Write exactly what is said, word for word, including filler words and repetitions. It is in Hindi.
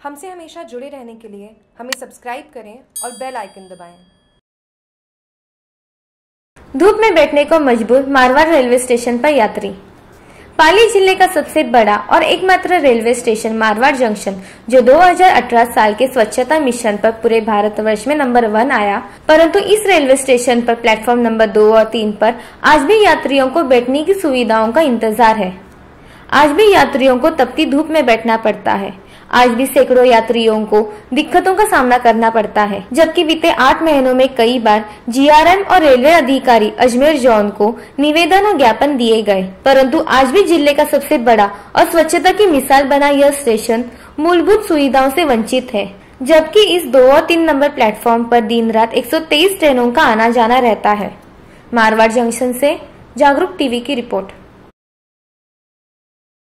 हमसे हमेशा जुड़े रहने के लिए हमें सब्सक्राइब करें और बेल आइकन दबाएं। धूप में बैठने को मजबूर मारवाड़ रेलवे स्टेशन पर यात्री। पाली जिले का सबसे बड़ा और एकमात्र रेलवे स्टेशन मारवाड़ जंक्शन, जो दो हज़ार अठारह साल के स्वच्छता मिशन पर पूरे भारतवर्ष में नंबर वन आया, परंतु इस रेलवे स्टेशन पर प्लेटफॉर्म नंबर दो और तीन पर आज भी यात्रियों को बैठने की सुविधाओं का इंतजार है। आज भी यात्रियों को तपती धूप में बैठना पड़ता है। आज भी सैकड़ों यात्रियों को दिक्कतों का सामना करना पड़ता है, जबकि बीते आठ महीनों में कई बार जीआरएम और रेलवे अधिकारी अजमेर जोन को निवेदन और ज्ञापन दिए गए, परंतु आज भी जिले का सबसे बड़ा और स्वच्छता की मिसाल बना यह स्टेशन मूलभूत सुविधाओं से वंचित है। जबकि इस दो और तीन नंबर प्लेटफॉर्म पर दिन रात एक सौ तेईस ट्रेनों का आना जाना रहता है। मारवाड़ जंक्शन से जागरूक टीवी की रिपोर्ट।